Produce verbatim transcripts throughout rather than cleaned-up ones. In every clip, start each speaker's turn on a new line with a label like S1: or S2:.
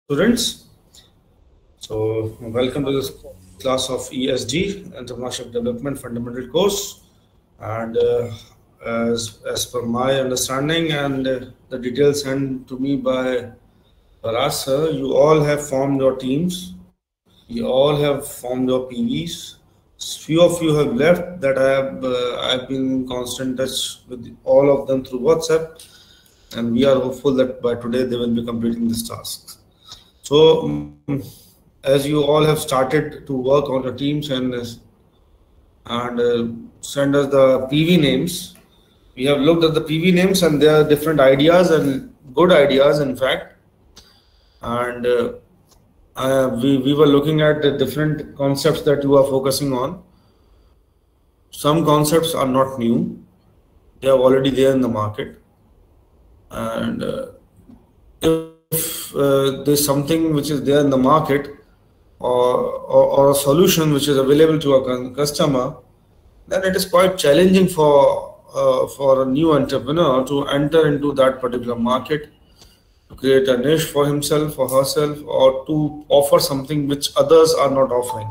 S1: Students. So welcome to this class of E S G, Entrepreneurship Development Fundamental course. And uh, as, as per my understanding and uh, the details sent to me by Parag sir, you all have formed your teams. You all have formed your P Vs. Few of you have left that I have uh, I've been in constant touch with all of them through WhatsApp, and we are hopeful that by today they will be completing this task. So, um, as you all have started to work on your teams and and uh, send us the P V names, we have looked at the P V names and there are different ideas and good ideas, in fact. And uh, uh, we we were looking at the different concepts that you are focusing on. Some concepts are not new; they are already there in the market, and uh, if if uh, there's something which is there in the market or, or, or a solution which is available to a customer, then it is quite challenging for uh, for a new entrepreneur to enter into that particular market, to create a niche for himself or herself, or to offer something which others are not offering.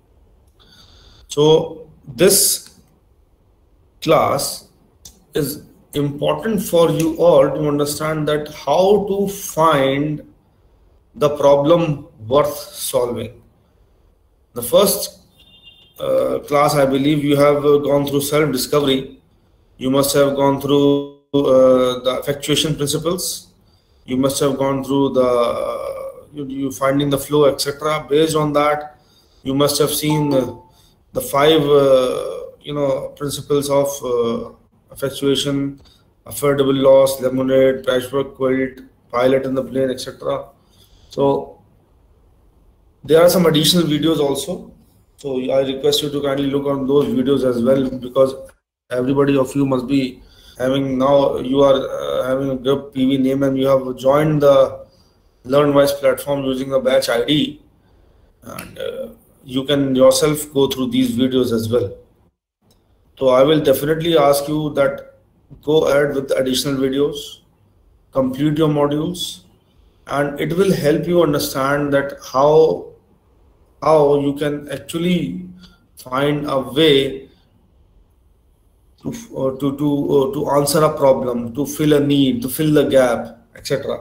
S1: So this class is important for you all to understand that how to find the problem worth solving. The first uh, class, I believe you have uh, gone through self-discovery. You must have gone through uh, the effectuation principles. You must have gone through the uh, you, you finding the flow, et cetera. Based on that, you must have seen uh, the five uh, you know principles of uh, effectuation: affordable loss, lemonade, patchwork quilt, pilot in the plane, et cetera. So there are some additional videos also. So I request you to kindly look on those videos as well, because everybody of you must be having now you are uh, having a good P V name and you have joined the LearnWise platform using the batch I D, and uh, you can yourself go through these videos as well. So I will definitely ask you that go ahead with additional videos, complete your modules, and it will help you understand that how how you can actually find a way to uh, to to uh, to answer a problem, to fill a need, to fill the gap, et cetera.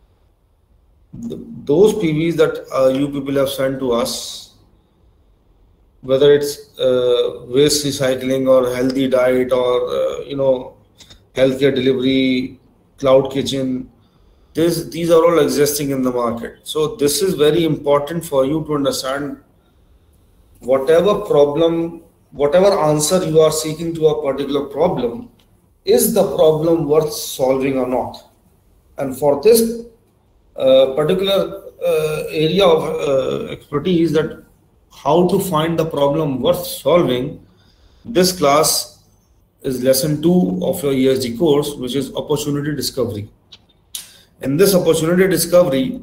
S1: Those P Vs that uh, you people have sent to us, whether it's uh, waste recycling or healthy diet or uh, you know healthcare delivery, cloud kitchen, this, these are all existing in the market. So this is very important for you to understand whatever problem, whatever answer you are seeking to a particular problem, is the problem worth solving or not? And for this uh, particular uh, area of uh, expertise, that how to find the problem worth solving, this class is lesson two of your E S G course, which is opportunity discovery. In this opportunity discovery,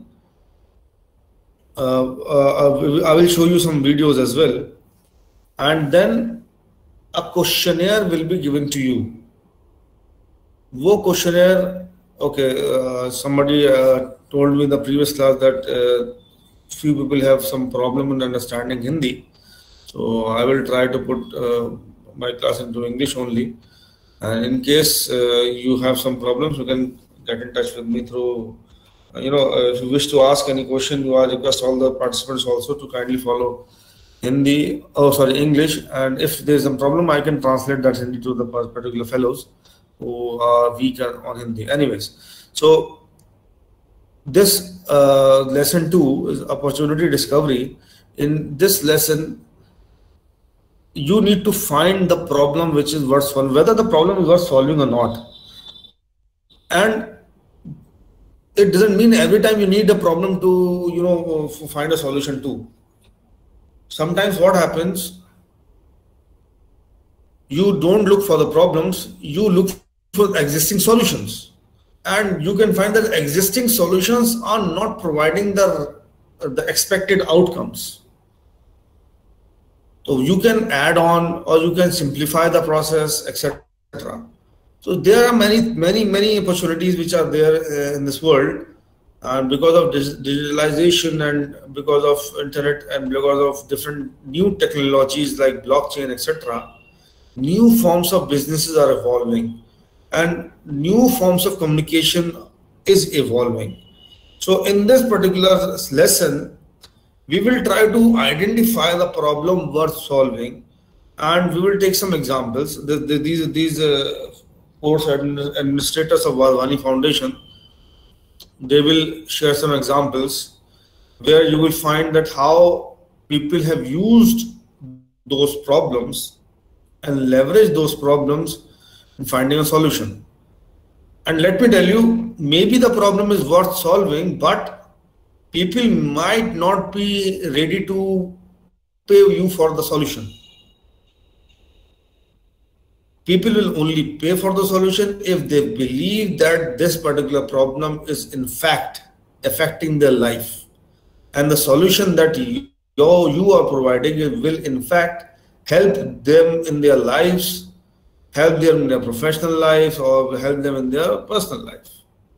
S1: uh, uh, I will show you some videos as well, and then a questionnaire will be given to you. Wo questionnaire, okay, uh, somebody uh, told me in the previous class that uh, few people have some problem in understanding Hindi, so I will try to put uh, my class into English only, and in case uh, you have some problems, you can get in touch with me through uh, you know uh, if you wish to ask any question, you are request all the participants also to kindly follow Hindi, oh sorry English, and if there is a problem I can translate that Hindi to the particular fellows who are weak on Hindi. Anyways, so this uh, lesson two is opportunity discovery. In this lesson, you need to find the problem which is worth solving, whether the problem is worth solving or not. And it doesn't mean every time you need a problem to, you know, find a solution to. Sometimes what happens, you don't look for the problems, you look for existing solutions. And you can find that existing solutions are not providing the, the expected outcomes. So you can add on or you can simplify the process, et cetera. So there are many, many, many opportunities which are there uh, in this world, And because of dig- digitalization and because of internet and because of different new technologies like blockchain, et cetera, new forms of businesses are evolving and new forms of communication is evolving. So in this particular lesson, we will try to identify the problem worth solving, and we will take some examples. The, the, these these uh, course admin- administrators of Wadhwani Foundation, they will share some examples where you will find that how people have used those problems and leverage those problems in finding a solution. And let me tell you, maybe the problem is worth solving, but people might not be ready to pay you for the solution. People will only pay for the solution if they believe that this particular problem is in fact affecting their life. And the solution that you, you are providing will in fact help them in their lives, help them in their professional life, or help them in their personal life.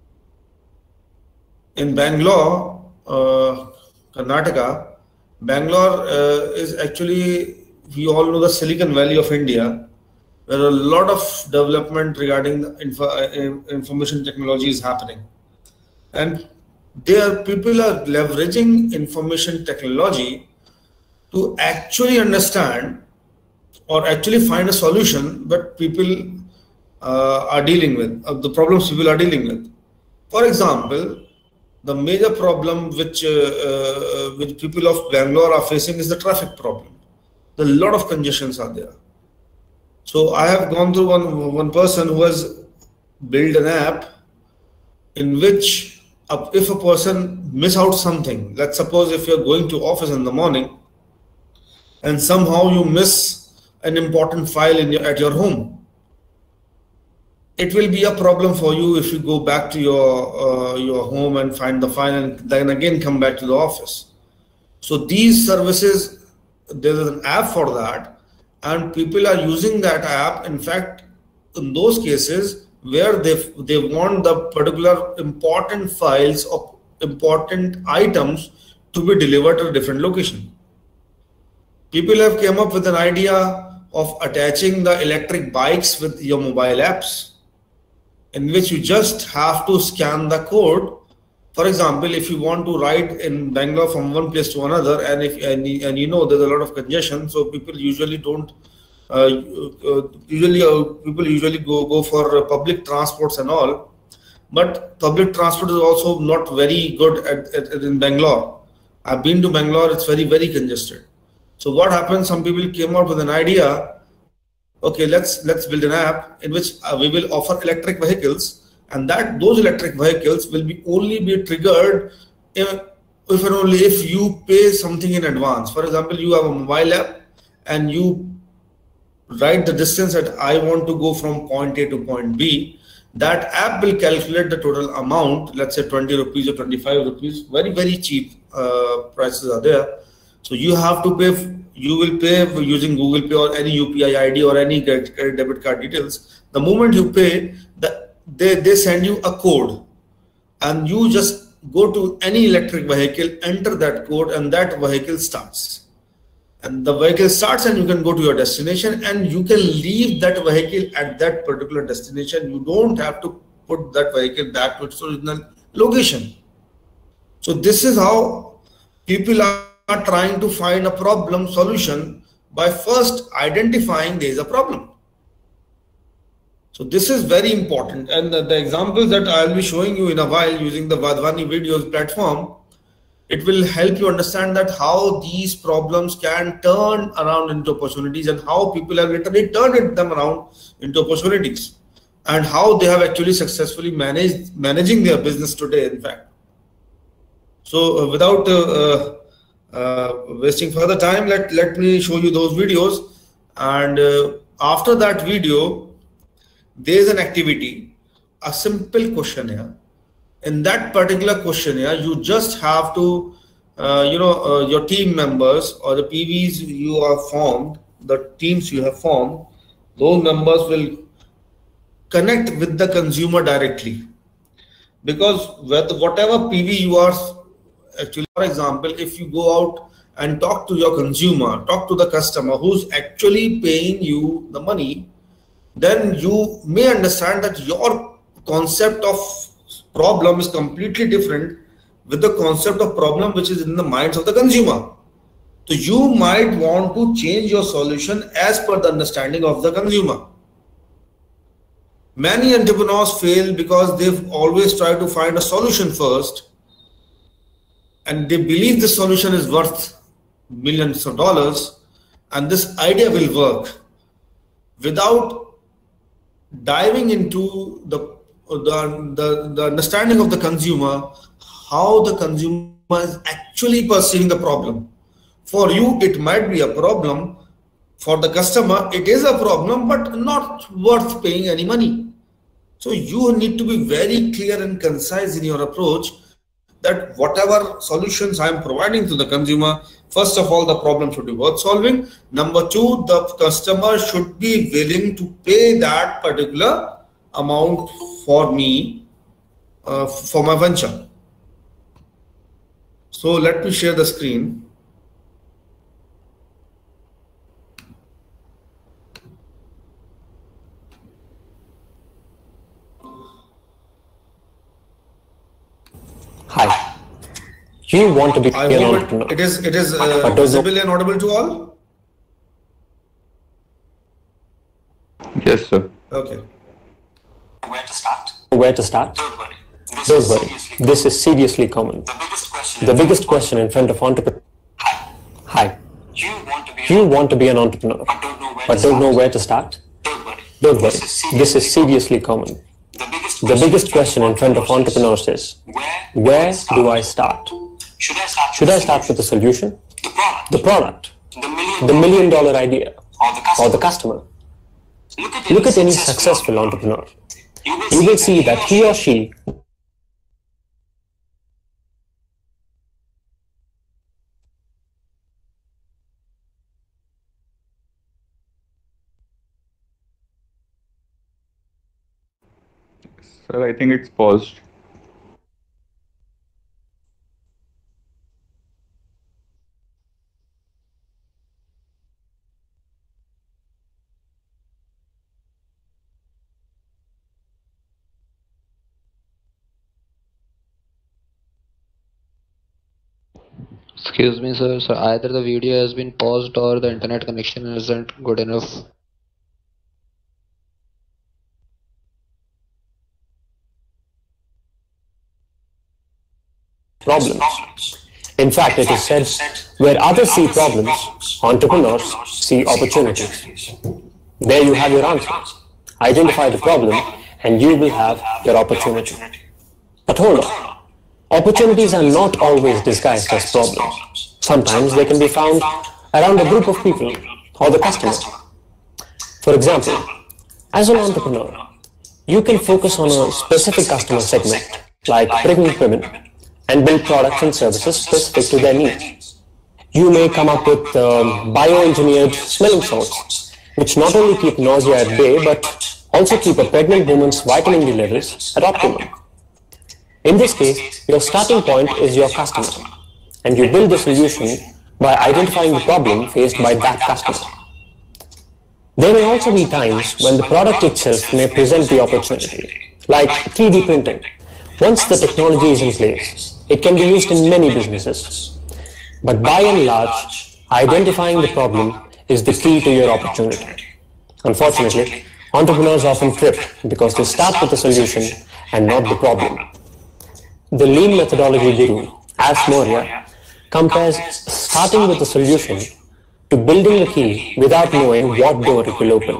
S1: In Bangalore, uh, Karnataka, Bangalore uh, is actually, we all know, the Silicon Valley of India, where a lot of development regarding the info, uh, information technology is happening. And there people are leveraging information technology to actually understand or actually find a solution that people uh, are dealing with, uh, the problems people are dealing with. For example, the major problem which uh, uh, which people of Bangalore are facing is the traffic problem. A lot of congestions are there. So I have gone through one one person who has built an app in which uh, if a person miss out something, let's suppose if you're going to office in the morning and somehow you miss an important file in your, at your home, it will be a problem for you if you go back to your uh, your home and find the file and then again come back to the office. So these services, there is an app for that, and people are using that app. In fact, in those cases where they they want the particular important files or important items to be delivered to a different location. People have come up with an idea of attaching the electric bikes with your mobile apps, in which you just have to scan the code. For example, if you want to ride in Bangalore from one place to another, and if and, and you know there's a lot of congestion, so people usually don't. Uh, uh, usually, uh, people usually go go for uh, public transports and all, but public transport is also not very good at, at, at in Bangalore. I've been to Bangalore; it's very very congested. So what happens? Some people came out with an idea. Okay, let's let's build an app in which uh, we will offer electric vehicles, and that those electric vehicles will be only be triggered if, if and only if you pay something in advance. For example, you have a mobile app and you write the distance that I want to go from point A to point B. That app will calculate the total amount. Let's say twenty rupees or twenty-five rupees. Very very cheap uh, prices are there. So you have to pay. You will pay using Google Pay or any U P I I D or any credit debit card details. The moment you pay, the, they, they send you a code, and you just go to any electric vehicle, enter that code, and that vehicle starts. And the vehicle starts and you can go to your destination, and you can leave that vehicle at that particular destination. You don't have to put that vehicle back to its original location. So this is how people are are trying to find a problem solution by first identifying there is a problem. So this is very important, and the, the examples that I will be showing you in a while using the Wadhwani videos platform, it will help you understand that how these problems can turn around into opportunities and how people have literally turned them around into opportunities and how they have actually successfully managed managing their business today, in fact. So uh, without uh, uh, Uh, wasting further time, let let me show you those videos, and uh, after that video there is an activity, a simple questionnaire. In that particular questionnaire you just have to uh, you know uh, your team members or the P Vs you have formed, the teams you have formed, those members will connect with the consumer directly. because with whatever P V you are actually, for example, if you go out and talk to your consumer, talk to the customer who's actually paying you the money, then you may understand that your concept of problem is completely different with the concept of problem which is in the minds of the consumer. So you might want to change your solution as per the understanding of the consumer. Many entrepreneurs fail because they've always tried to find a solution first, and they believe the solution is worth millions of dollars and this idea will work, without diving into the, the, the, the understanding of the consumer, how the consumer is actually perceiving the problem. For you, it might be a problem. For the customer, it is a problem, but not worth paying any money. So you need to be very clear and concise in your approach that whatever solutions I am providing to the consumer, first of all, the problem should be worth solving. Number two, the customer should be willing to pay that particular amount for me, uh, for my venture. So let me share the screen.
S2: Hi. You want to be
S1: I
S2: an
S1: hope
S2: entrepreneur.
S1: it, it is, it is uh, visible and audible to all?
S3: Yes, sir.
S1: Okay.
S2: Where to start? Where to start? Don't worry. This, Don't worry. Is, this is seriously common. The biggest question, the biggest question in front of entrepreneurs. Hi. Hi. You want to be, you want to be an entrepreneur, but don't know where, but to, don't know where to start? Don't worry. Don't worry. This is, this is seriously common. The biggest, the biggest question in front of entrepreneurs is, where, where do I start? Should I start, Should I start with the solution, the product, the, product, the, million, the million dollar idea, or the customer? Or the customer? Look at any, Look at any successful entrepreneur. You will, you will see that he or she
S3: Sir, I think it's paused.
S4: Excuse me, sir. So either the video has been paused or the internet connection isn't good enough.
S2: Problems. In fact, it is said, where others see problems, entrepreneurs see opportunities. There you have your answer. Identify the problem and you will have your opportunity. But hold on. Opportunities are not always disguised as problems. Sometimes they can be found around a group of people or the customer. For example, as an entrepreneur, you can focus on a specific customer segment like pregnant women and build products and services specific to their needs. You may come up with um, bioengineered smelling salts, which not only keep nausea at bay, but also keep a pregnant woman's vitamin D levels at optimum. In this case, your starting point is your customer, and you build the solution by identifying the problem faced by that customer. There may also be times when the product itself may present the opportunity, like three D printing. Once the technology is in place, it can be used in many businesses. But by and large, identifying the problem is the key to your opportunity. Unfortunately, entrepreneurs often trip because they start with the solution and not the problem. The lean methodology guru, Ash Moria, compares starting with the solution to building the key without knowing what door it will open.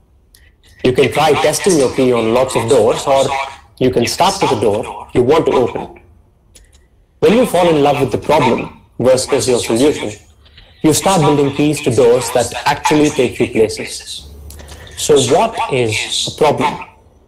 S2: You can try testing your key on lots of doors, or you can start with the door you want to open. When you fall in love with the problem versus your solution, you start building keys to doors that actually take you places. So what is a problem?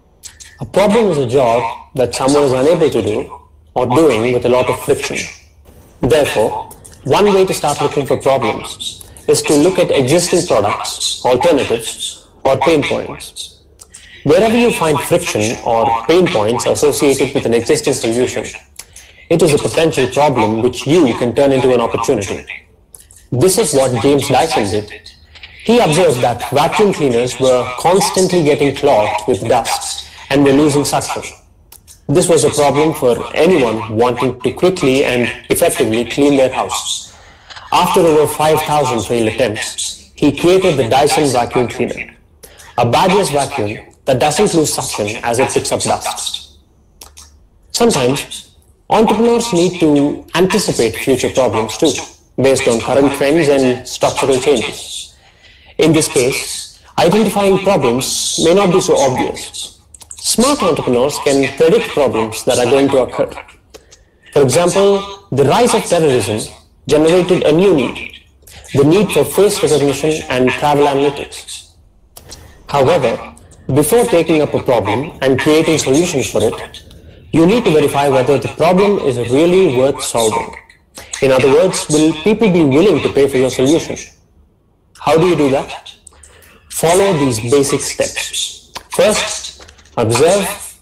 S2: A problem is a job that someone is unable to do or doing with a lot of friction. Therefore, one way to start looking for problems is to look at existing products, alternatives, or pain points. Wherever you find friction or pain points associated with an existing solution, it is a potential problem which you can turn into an opportunity. This is what James Dyson did. He observed that vacuum cleaners were constantly getting clogged with dust and were losing suction. This was a problem for anyone wanting to quickly and effectively clean their house. After over five thousand failed attempts, he created the Dyson vacuum cleaner, a badgeless vacuum that doesn't lose suction as it picks up dust. Sometimes, entrepreneurs need to anticipate future problems too, based on current trends and structural changes. In this case, identifying problems may not be so obvious. Smart entrepreneurs can predict problems that are going to occur. For example, the rise of terrorism generated a new need, the need for face recognition and travel analytics. However, before taking up a problem and creating solutions for it, you need to verify whether the problem is really worth solving. In other words, will people be willing to pay for your solution? How do you do that? Follow these basic steps. First, observe.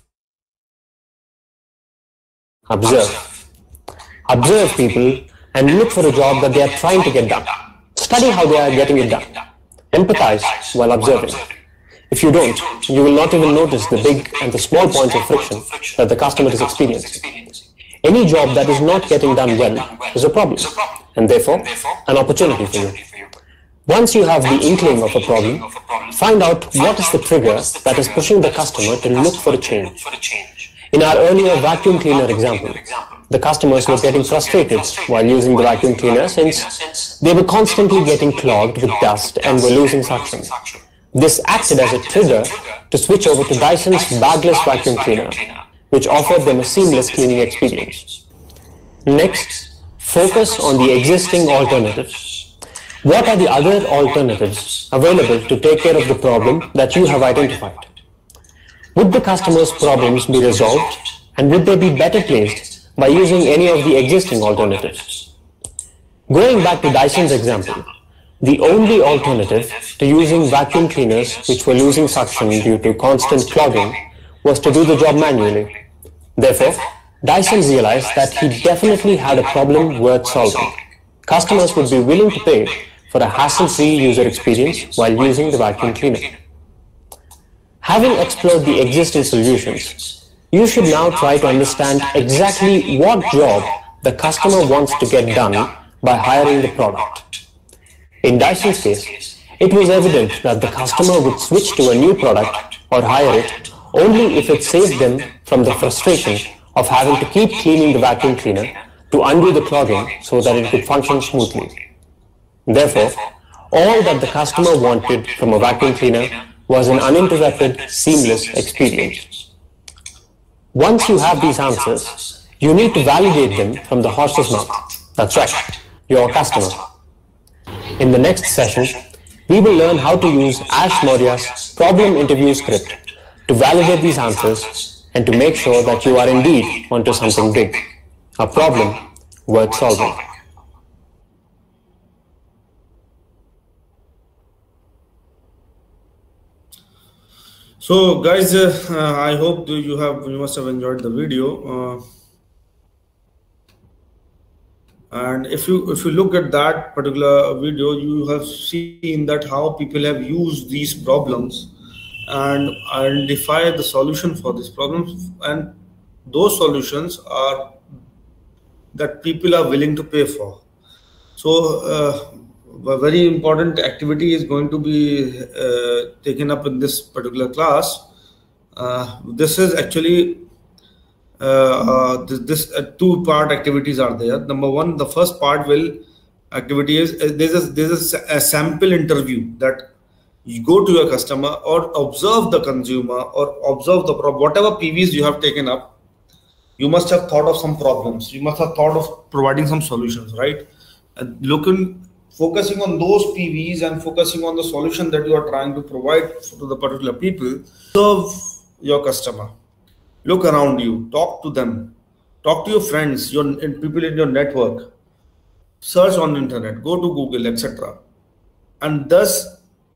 S2: Observe. Observe people and look for a job that they are trying to get done. Study how they are getting it done. Empathize while observing. If you don't, you will not even notice the big and the small points of friction that the customer is experiencing. Any job that is not getting done well is a problem, and therefore an opportunity for you. Once you have the inkling of a problem, find out what is the trigger that is pushing the customer to look for a change. In our earlier vacuum cleaner example, the customers were getting frustrated while using the vacuum cleaner since they were constantly getting clogged with dust and were losing suction. This acted as a trigger to switch over to Dyson's bagless vacuum cleaner, which offered them a seamless cleaning experience. Next, focus on the existing alternatives. What are the other alternatives available to take care of the problem that you have identified? Would the customer's problems be resolved, and would they be better placed by using any of the existing alternatives? Going back to Dyson's example, the only alternative to using vacuum cleaners which were losing suction due to constant clogging was to do the job manually. Therefore, Dyson realized that he definitely had a problem worth solving. Customers would be willing to pay for a hassle-free user experience while using the vacuum cleaner. Having explored the existing solutions, you should now try to understand exactly what job the customer wants to get done by hiring the product. In Dyson's case, it was evident that the customer would switch to a new product or hire it only if it saved them from the frustration of having to keep cleaning the vacuum cleaner to undo the clogging so that it could function smoothly. Therefore, all that the customer wanted from a vacuum cleaner was an uninterrupted, seamless experience. Once you have these answers, you need to validate them from the horse's mouth. That's right, your customer. In the next session, we will learn how to use Ash Maurya's problem interview script to validate these answers and to make sure that you are indeed onto something big, a problem worth solving.
S1: So guys, uh, I hope you have you must have enjoyed the video. Uh, and if you if you look at that particular video, you have seen that how people have used these problems and identify the solution for these problems, and those solutions are that people are willing to pay for. So uh, a very important activity is going to be uh, taken up in this particular class. Uh, this is actually uh, uh, this, this uh, two part activities are there. Number one, the first part will activity is uh, there's a, there's a, a sample interview that you go to your customer or observe the consumer or observe the problem. Whatever P Vs you have taken up, you must have thought of some problems. You must have thought of providing some solutions, right? And looking, focusing on those P Vs and focusing on the solution that you are trying to provide to the particular people. Serve your customer. Look around you. Talk to them. Talk to your friends, your people in your network. Search on the internet. Go to Google, et cetera. And thus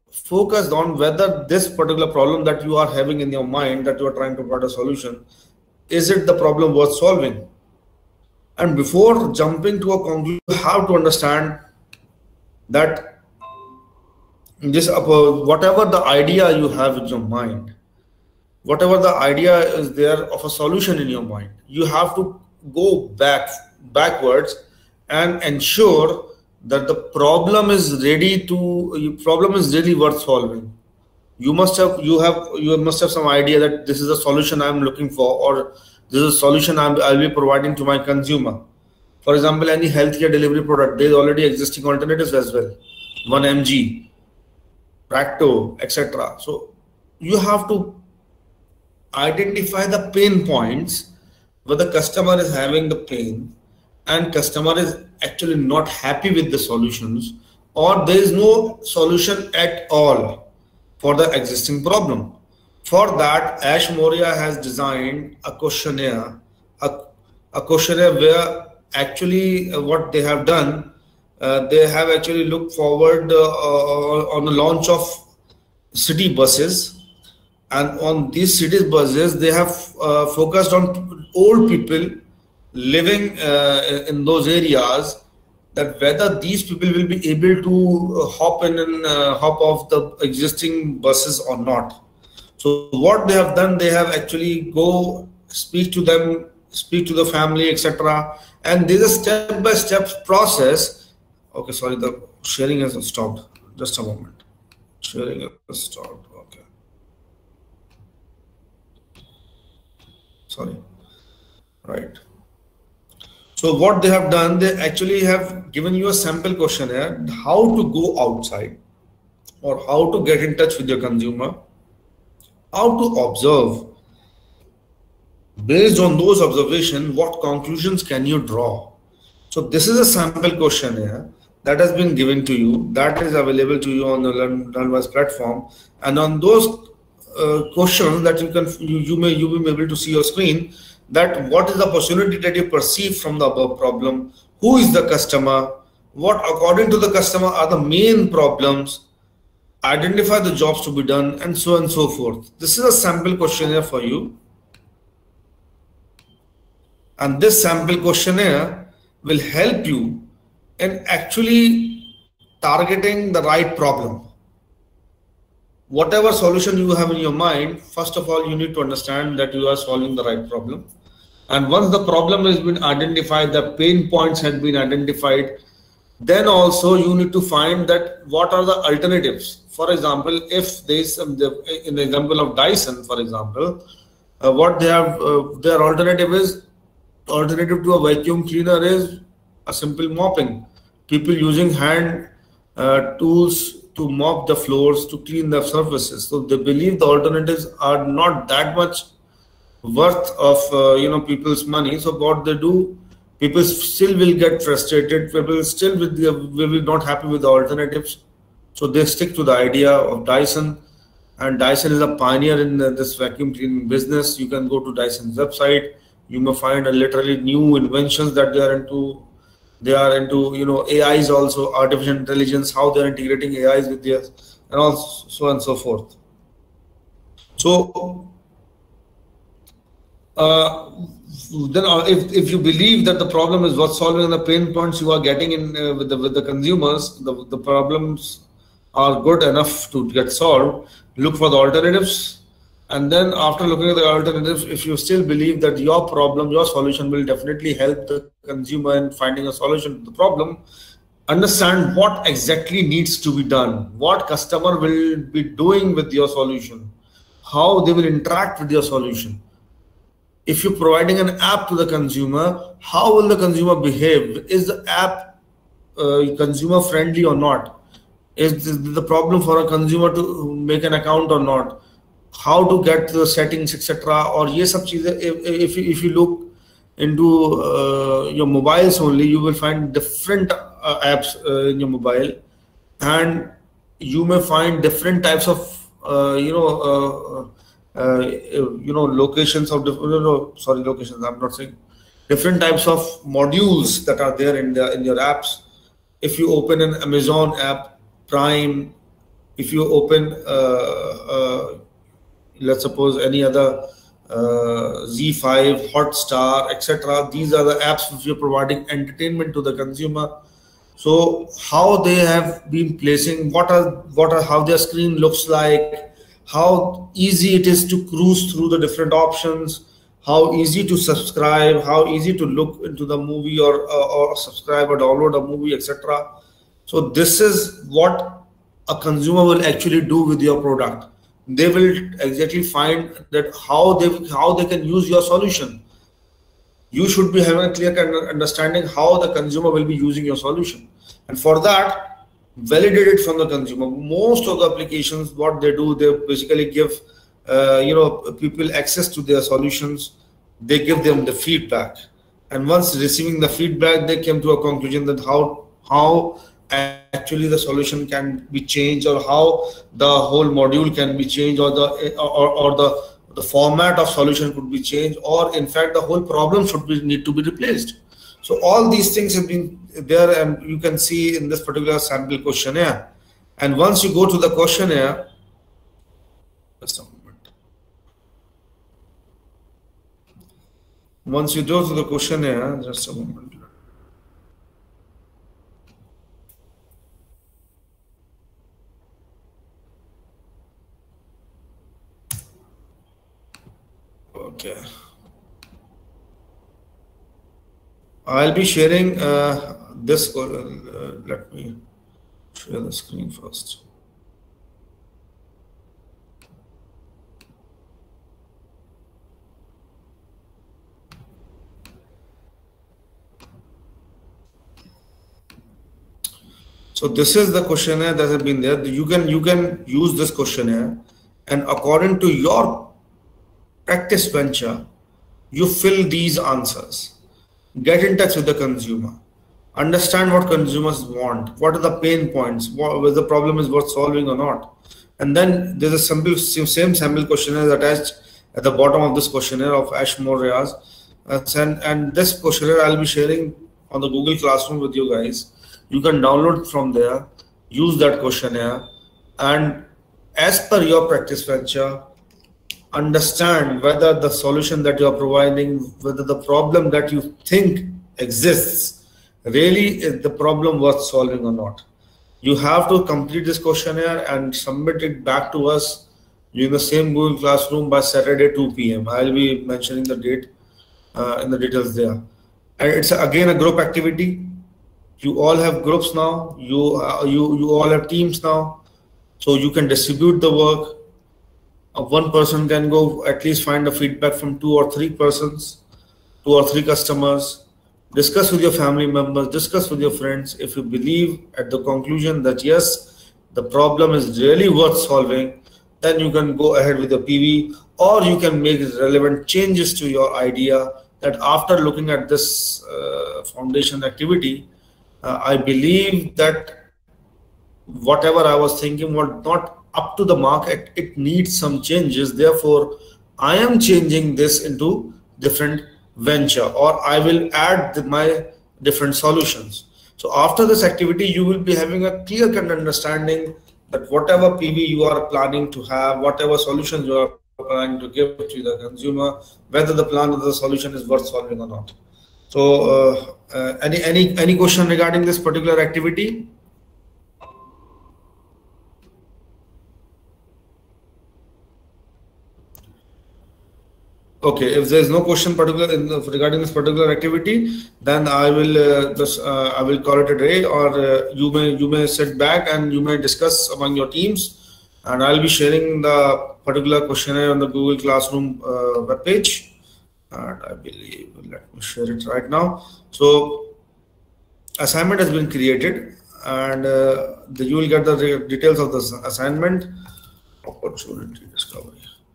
S1: focused on whether this particular problem that you are having in your mind, that you are trying to provide a solution, is it the problem worth solving? And before jumping to a conclusion, you have to understand that this whatever the idea you have in your mind, whatever the idea is there of a solution in your mind, you have to go back backwards and ensure that the problem is ready to problem is really worth solving. You must have you have you must have some idea that this is a solution I'm looking for, or this is a solution I'm, I'll be providing to my consumer. For example, any healthcare delivery product, there is already existing alternatives as well, one M G, Practo, et cetera. So you have to identify the pain points where the customer is having the pain and customer is actually not happy with the solutions, or there is no solution at all for the existing problem. For that, Ash Moria has designed a questionnaire, a, a questionnaire where actually uh, what they have done, uh, they have actually looked forward uh, uh, on the launch of city buses. And on these city buses, they have uh, focused on old people living uh, in those areas, that whether these people will be able to hop in and uh, hop off the existing buses or not. So what they have done, they have actually go speak to them, speak to the family, et cetera. And there's a step-by-step process. Okay, sorry, the sharing has stopped. Just a moment. Sharing has stopped. Okay. Sorry. Right. So what they have done, they actually have given you a sample questionnaire, how to go outside or how to get in touch with your consumer, how to observe. Based on those observations, what conclusions can you draw? So this is a sample questionnaire that has been given to you, that is available to you on the LearnWise platform. And on those uh, questions that you can, you, you may you will be able to see your screen, that what is the opportunity that you perceive from the above problem, who is the customer, what according to the customer are the main problems, identify the jobs to be done, and so on and so forth. This is a sample questionnaire for you. And this sample questionnaire will help you in actually targeting the right problem. Whatever solution you have in your mind, first of all, you need to understand that you are solving the right problem. And once the problem has been identified, the pain points have been identified, then also you need to find that what are the alternatives. For example, if there is some, in the example of Dyson, for example, uh, what they have, uh, their alternative is, alternative to a vacuum cleaner is a simple mopping. People using hand uh, tools to mop the floors, to clean the surfaces. So they believe the alternatives are not that much worth of uh, you know people's money. So what they do, people still will get frustrated. People still will, will be not happy with the alternatives. So they stick to the idea of Dyson. And Dyson is a pioneer in the, this vacuum cleaning business. You can go to Dyson's website. You may find a literally new inventions that they are into. They are into, you know, A Is also, artificial intelligence, how they are integrating A Is with theirs, and also so on and so forth. So uh, then if, if you believe that the problem is worth solving and the pain points you are getting in uh, with, the, with the consumers, the, the problems are good enough to get solved, look for the alternatives. And then after looking at the alternatives, if you still believe that your problem, your solution will definitely help the consumer in finding a solution to the problem, understand what exactly needs to be done, what customer will be doing with your solution, how they will interact with your solution. If you're providing an app to the consumer, how will the consumer behave? Is the app uh, consumer friendly or not? Is the problem for a consumer to make an account or not? How to get the settings, et cetera. Or ye sab cheeze, if, if, you, if you look into uh, your mobiles only, you will find different uh, apps uh, in your mobile, and you may find different types of uh, you know uh, uh, you know locations of different no, no, sorry locations I'm not saying different types of modules that are there in the in your apps. If you open an Amazon app, Prime, if you open, uh, uh, let's suppose any other uh, Z five, Hotstar, et cetera. These are the apps which are providing entertainment to the consumer. So how they have been placing, what are what are how their screen looks like, how easy it is to cruise through the different options, how easy to subscribe, how easy to look into the movie or uh, or subscribe or download a movie, et cetera. So this is what a consumer will actually do with your product. They will exactly find that how they how they can use your solution. You should be having a clear understanding how the consumer will be using your solution, and for that, validate it from the consumer. Most of the applications, what they do, they basically give uh, you know people access to their solutions. They give them the feedback, and once receiving the feedback, they came to a conclusion that how how actually the solution can be changed, or how the whole module can be changed, or the or, or the the format of solution could be changed, or in fact the whole problem should be need to be replaced. So all these things have been there, and you can see in this particular sample questionnaire. And once you go to the questionnaire, just a moment. Once you go to the questionnaire, just a moment. Okay. I'll be sharing uh, this. Uh, let me share the screen first. So this is the questionnaire that has been there. You can you can use this questionnaire, and according to your practice venture, you fill these answers. Get in touch with the consumer. Understand what consumers want. What are the pain points? What, whether the problem is worth solving or not. And then there's a simple, same sample questionnaire attached at the bottom of this questionnaire of Ashmore Riaz. Uh, and, and this questionnaire I'll be sharing on the Google Classroom with you guys. You can download from there, use that questionnaire, and as per your practice venture, understand whether the solution that you are providing, whether the problem that you think exists, really is the problem worth solving or not. You have to complete this questionnaire and submit it back to us in the same Google Classroom by Saturday two P M I'll be mentioning the date uh, in the details there. And it's again a group activity. You all have groups now. You uh, you you all have teams now, so you can distribute the work. Uh, one person can go at least find a feedback from two or three persons, two or three customers. Discuss with your family members, discuss with your friends. If you believe at the conclusion that yes, the problem is really worth solving, then you can go ahead with the P V, or you can make relevant changes to your idea that after looking at this uh, foundation activity, uh, I believe that whatever I was thinking was not up to the mark. It, it needs some changes. Therefore, I am changing this into different venture, or I will add the, my different solutions. So after this activity, you will be having a clear cut understanding that whatever P V you are planning to have, whatever solutions you are planning to give to the consumer, whether the plan or the solution is worth solving or not. So uh, uh, any any any question regarding this particular activity? Okay, if there is no question particular in the, regarding this particular activity, then I will uh, just uh, I will call it a day, or uh, you may you may sit back and you may discuss among your teams, and I'll be sharing the particular questionnaire on the Google Classroom uh, web page, and I believe let me share it right now. So assignment has been created, and uh, the, you will get the details of this assignment. Opportunity discovery.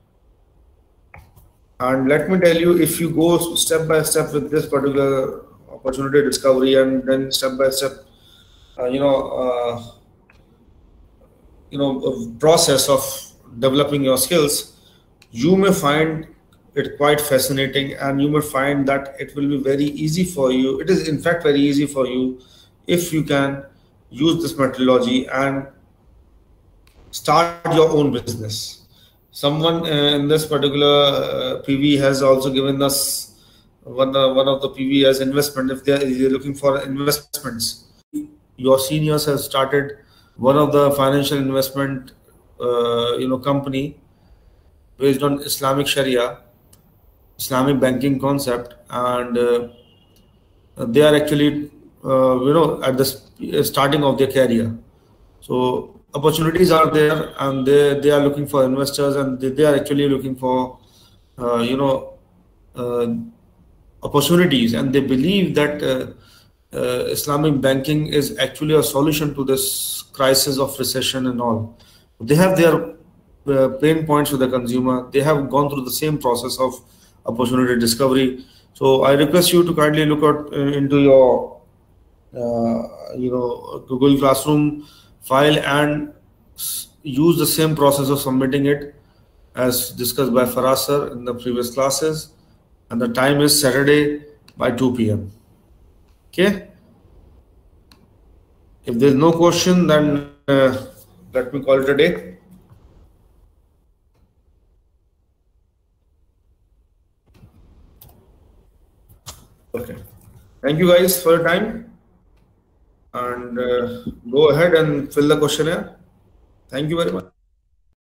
S1: And let me tell you, if you go step by step with this particular opportunity discovery, and then step by step, uh, you know, uh, you know, process of developing your skills, you may find it quite fascinating, and you may find that it will be very easy for you. It is in fact very easy for you if you can use this methodology and start your own business. Someone uh, in this particular uh, P V has also given us one, uh, one of the P V as investment if they're, they're looking for investments. Your seniors have started one of the financial investment uh, you know company based on Islamic Sharia, Islamic banking concept, and uh, they are actually uh, you know at the starting of their career. So opportunities are there, and they they are looking for investors, and they, they are actually looking for uh, you know uh, opportunities, and they believe that uh, uh, Islamic banking is actually a solution to this crisis of recession and all. They have their uh, pain points with the consumer. They have gone through the same process of opportunity discovery. So I request you to kindly look out uh, into your uh, you know Google Classroom file and use the same process of submitting it as discussed by Faraz sir in the previous classes, and the time is Saturday by two P M Okay. If there's no question, then uh, let me call it a day. Okay. Thank you guys for your time, and uh, go ahead and fill the questionnaire. Thank you very much.